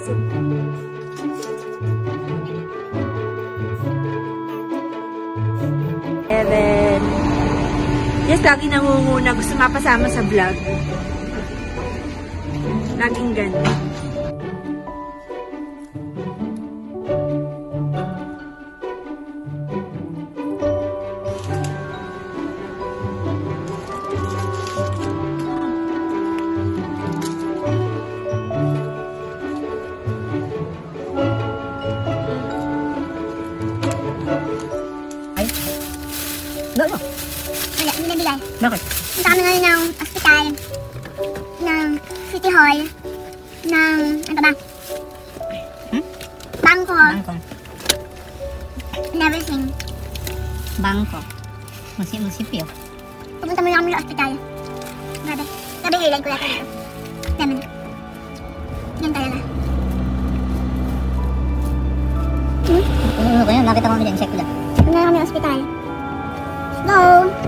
Evan. Yes, lagi nangunguna. Gusto mapasama sa vlog. Laging ganun. Wala, hindi nabigay. Bakit? Punta kami ngayon ng ospital, ng City Hall, ng, ano ba? Bangko. Bangko. And everything. Bangko. Munisipyo. Pupunta muna kami ng ospital. Grabe. Grabe hairline ko yata. Lemon. Yan talaga. Ano ko yun? Nakita ko kami dyan. Check ko lang. Pupunta kami ng ospital. Go!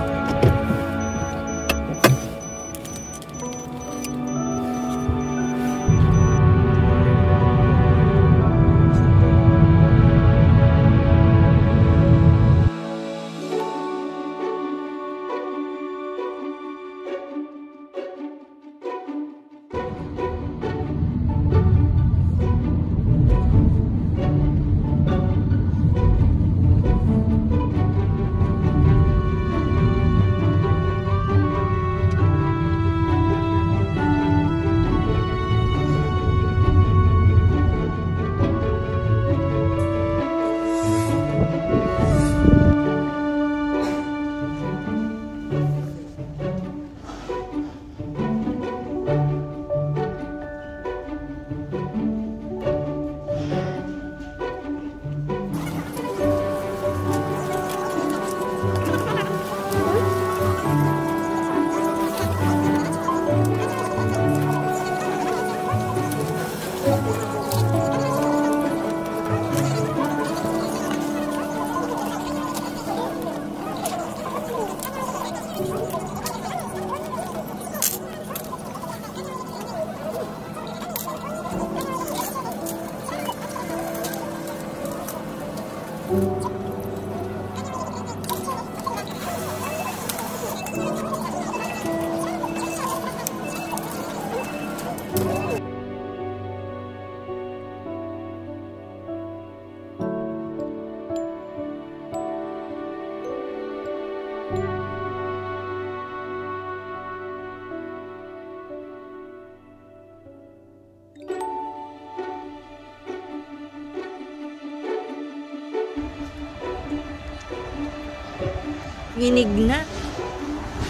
Nginig na.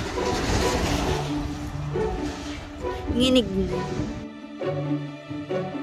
Nginig na.